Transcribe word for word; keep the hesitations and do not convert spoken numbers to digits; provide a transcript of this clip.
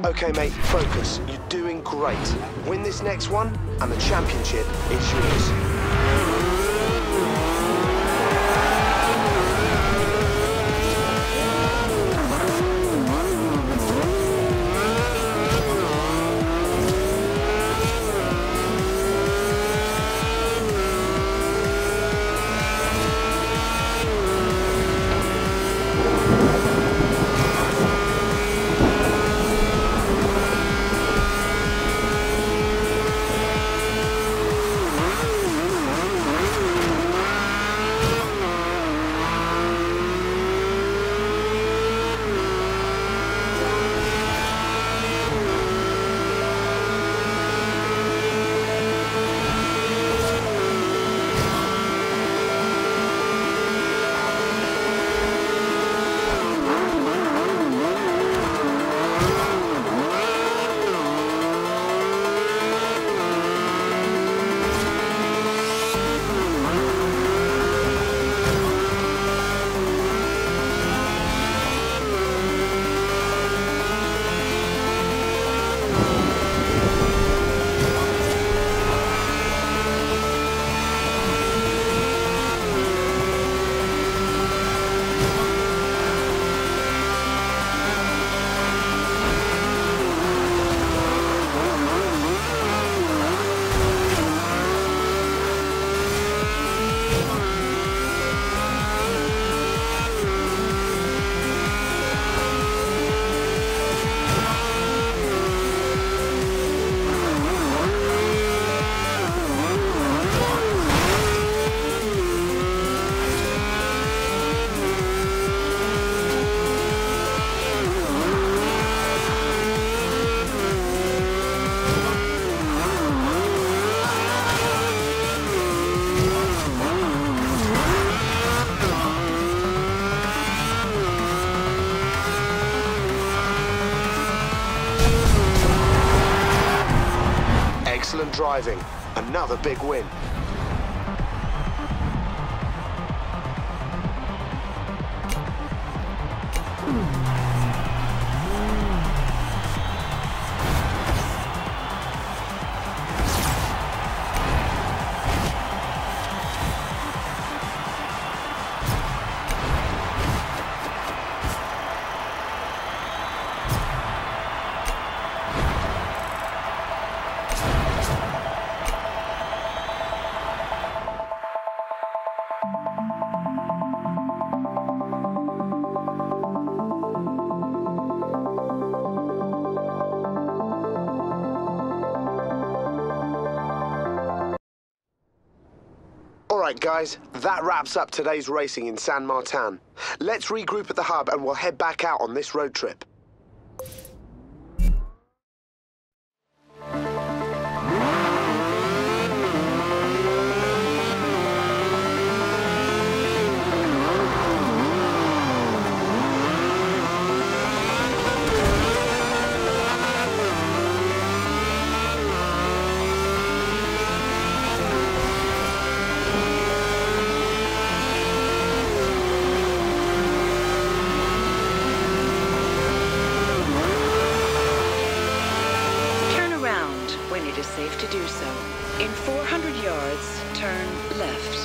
Okay, mate, focus. You're doing great. Win this next one, and the championship is yours. Excellent driving. Another big win. Alright guys, that wraps up today's racing in San Martin. Let's regroup at the hub and we'll head back out on this road trip. Safe to do so. In four hundred yards, turn left.